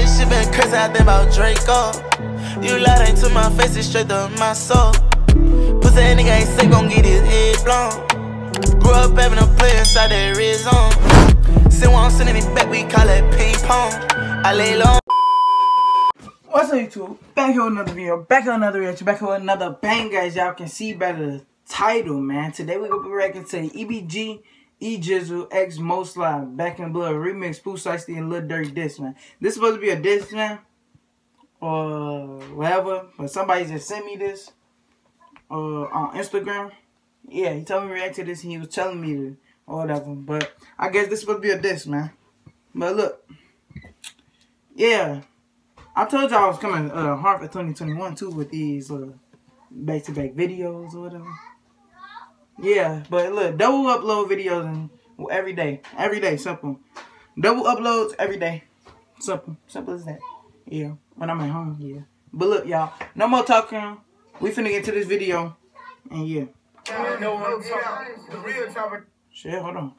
this shit been crazy, I think about Draco. You lied into my face, it's straight to my soul. Pussy that nigga ain't sick, gon' get his head blown. Grew up having a play inside that red zone. Since one sending me back, we call it ping pong. I lay low. What's up, YouTube? Back here with another video, back on another reaction, back here with another bang, guys. Y'all can see by the title, man. Today we're gonna be reacting to EBG, E-Jizzle, X Most Live, Back in Blood remix, Pooh Shiesty and Lil Durk diss, man. This supposed to be a diss, man, or whatever. But somebody just sent me this on Instagram. Yeah, he told me to react to this, and he was telling me to or whatever. But I guess this supposed to be a diss, man. But look, yeah. I told y'all I was coming hard for 2021 too with these back-to-back videos or whatever. Yeah, but look, double upload videos and every day, simple. Double uploads every day, simple as that. Yeah, when I'm at home, yeah. But look, y'all, no more talking. We finna get to this video, and yeah. The real chopper. Shit, hold on.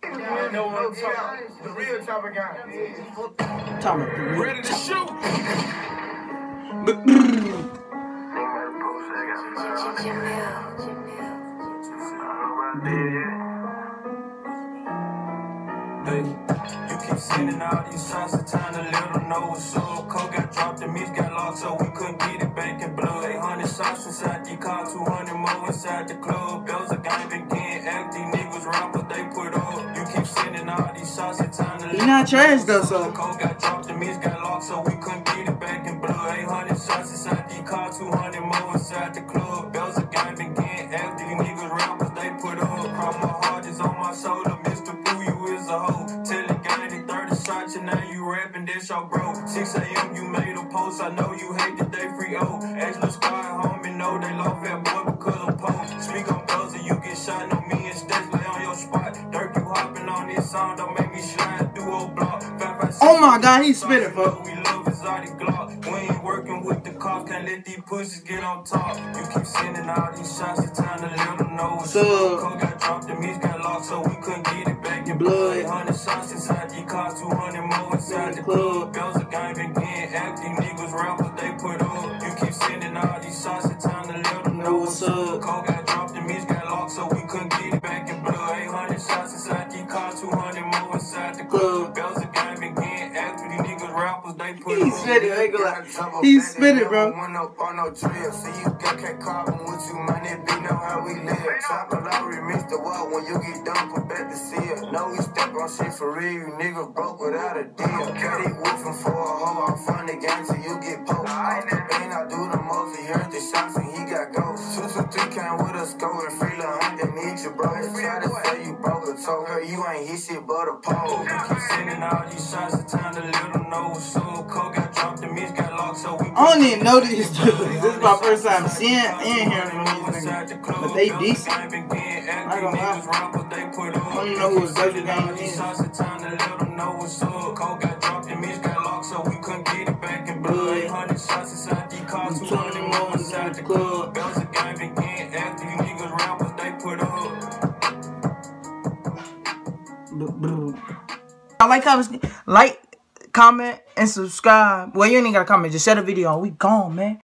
The real chopper guy. Ready to shoot. Hey, you keep sending all these shots, it's time to let them know what's up. Coke got dropped, the meat got locked, so we couldn't get it back in blood. 800 shots inside the car, 200 more inside the club. Bells a gang been getting active, niggas rappers they put up. You keep sending all these shots, it's time to let them know. He not trash though, so. Coke got dropped, the meat got locked, so we couldn't get it back in blood. 800 shots inside the car, 200 more inside the club. Bells a gang been getting active, niggas rappers they put up. Cross my heart is on my shoulder, Mr. Pooh, you is a hoe. Tell the gang they 30 shots and now you rapping, that's your bro. 6 a.m. you made a post, I know you hate that they free O. Ask the squad homie, know they love that boy because of Poe. Speak on bells and you get shot, no me and Stats lay on your spot. Dirk, you hopping on this song, don't make me slide through a block. Oh my god, he spit it, bro. We love his Glock. We ain't working with the cops, can't let these pussies get on top. You keep sending all these shots, it's time to let them know what's up. Coke got dropped, the meat got locked, so we couldn't get it back in blood. 100 shots inside the car, 200 more inside the club. Bells a gang been getting active, niggas rappers they put up. You keep sending all these shots, it's time to let them know what's up. Coke got dropped, the meat got locked, so we couldn't get it back in blood. 800 shots inside the car, 200 more inside the club. Bells a gang been getting active, these niggas rappers they put up. He spit it, ain't gonna lie. He spit it, bro. See you got that carbon with you, man. It be know how we live. Chopper lottery, mix the wall when you get done, put back the seal. No, we step on shit for real. You niggas broke without a deal. Got it woofing for a hoe. I'm from the game till you get poked. Off the bang, I do the most. He heard the shots and he got ghosts. 223 came with us, go and free little hunt that need you, bro. Try to say you broke her, told her you ain't hit shit but a pole. You keep sending all these shots, it's time to let them know what's up. Coke got dropped, the meat got locked, so we I don't even know these dudes. This is my first time seeing and hearing from these niggas. But they decent. I ain't gonna lie. I don't even know who Durk Gang is. Time to let them know what's up. Coke got dropped, the meat got locked, so we couldn't get it back in blood. 800 shots inside the car, 200 more inside the club. Bells a gang been getting active, you niggas rappers they put up. Like, comment, and subscribe. Well, you ain't even gotta comment. Just share the video and we gone, man.